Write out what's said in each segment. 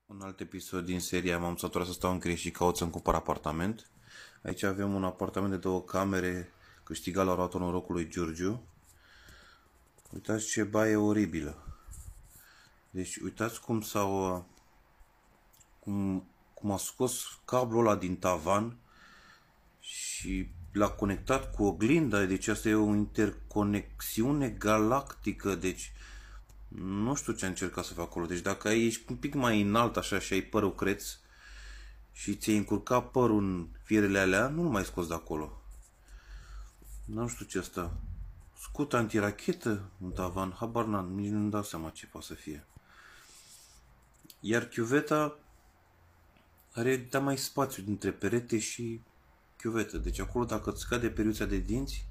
Un alt episod din seria M-am săturat să stau în Criș și caut să-mi cumpăr apartament. Aici avem un apartament de 2 camere câștigat la roatul norocului Giurgiu. Uitați ce baie oribilă. Deci uitați cum s-au cum a scos cablul ăla din tavan și l-a conectat cu oglinda. Deci asta e o interconexiune galactică. Deci nu știu ce a încercat să fac acolo. Deci dacă ești un pic mai înalt așa și ai părul creț și ți-ai încurcat părul în firele alea, nu-l mai scos de acolo. Nu știu ce asta. Scut antirachetă în tavan, habar n-am, nici nu-mi dau seama ce poate să fie. Iar chiuveta are mai spațiu dintre perete și chiuvetă. Deci acolo dacă îți scade periuța de dinți,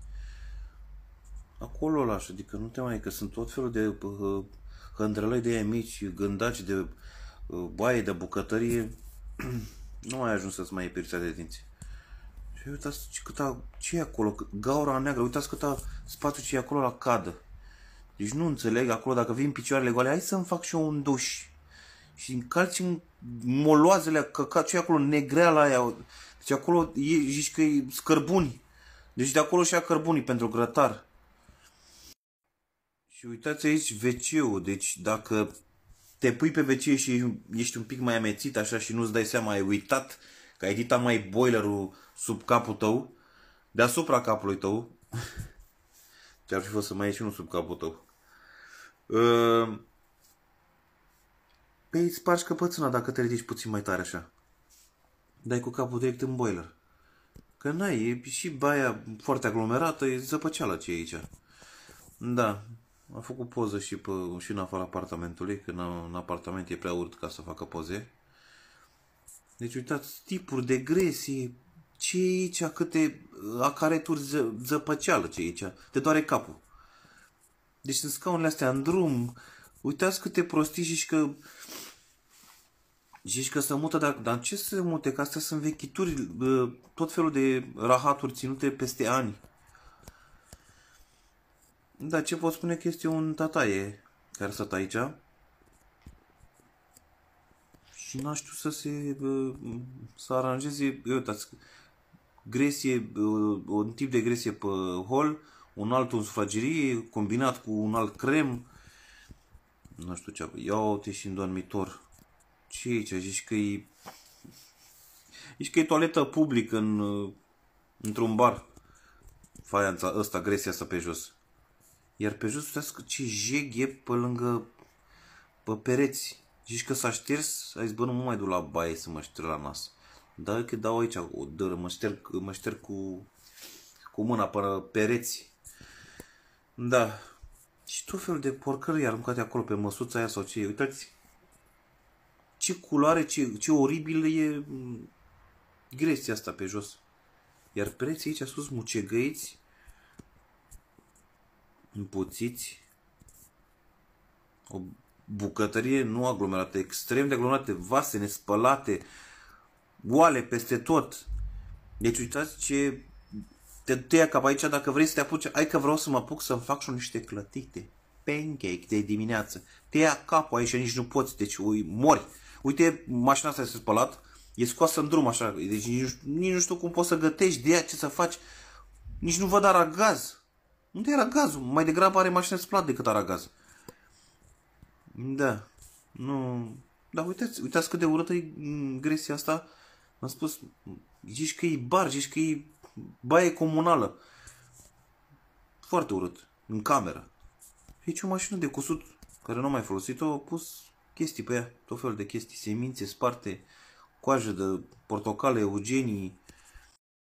acolo lași, adică nu te mai, că sunt tot felul de hândrălăi de aia mici, gândaci de baie, de bucătărie, nu ai ajuns să-ți mai iei periuța de dinți. Și uitați ce e acolo, gaura neagră, uitați câta spațiu ce e acolo la cadă. Deci nu înțeleg acolo, dacă vin picioarele goale, hai să-mi fac și eu un duș. Și încalci în moloazele, căcat, ce e acolo, negreala aia. Deci acolo zici că e scărbuni. Deci de acolo și-a cărbunii pentru grătar. Și uitați aici WC-ul, deci dacă te pui pe WC și ești un pic mai amețit așa și nu-ți dai seama, ai uitat că ai dita mai boilerul sub capul tău, deasupra capului tău, ce-ar fi fost să mai ieși unul sub capul tău. Păi îți spargi căpățâna dacă te ridici puțin mai tare așa. Dai cu capul direct în boiler. Că n-ai, e și baia foarte aglomerată, e zăpăceală ce e aici. Da, am făcut poză și în afara apartamentului, că în apartament e prea urât ca să facă poze. Deci uitați, tipuri de gresie, ce e aici, câte acareturi zăpăceală ce e aici, te doare capul. Deci sunt scaunele astea în drum, uitați câte prostii zici că se mută, dar ce se mute, că astea sunt vechituri, tot felul de rahaturi ținute peste ani. Da, ce pot spune că este un tataie care stă aici și n-a știut să aranjeze, uitați, gresie, un tip de gresie pe hol, un altul în sufragerie, combinat cu un alt crem, nu știu ce, ia-o-te și în dormitor. Ce e aici? Zici că e toaletă publică într-un bar. Faianța ăsta, gresia asta pe jos. Iar pe jos, uitați ce jeg e pe pereți. Zici că s-a șters, ai zis, bă, nu mă mai duc la baie să mă șterg la nas. Da, că dau aici o dără, mă șterg cu mâna pe pereți. Da. Și tot felul de porcări aruncate acolo pe măsuța aia sau ce. Uitați ce culoare, ce oribil e gresia asta pe jos. Iar pereții aici sus mucegăiți, împuțiți, o bucătărie nu aglomerată, extrem de aglomerate, vase nespălate, oale peste tot. Deci uitați ce te tăia cap aici dacă vrei să te apuci. Hai că vreau să mă apuc să-mi fac și niște clătite, pancake de dimineață. Te ia capul aici, nici nu poți, deci mori. Uite, mașina asta este spălat, e scoasă în drum așa, deci nici nu știu cum poți să gătești, de ea ce să faci. Nici nu văd aragaz. Unde era gazul? Mai degrabă are mașină spălat decât aragaz. Da. Nu. Dar uitați cât de urâtă e gresia asta. Am spus, zici că e bar, zici că e baie comunală. Foarte urât. În cameră. Aici o mașină de cusut care nu am mai folosit-o, a pus chestii pe ea. Tot felul de chestii. Semințe sparte, coajă de portocale, eugenii,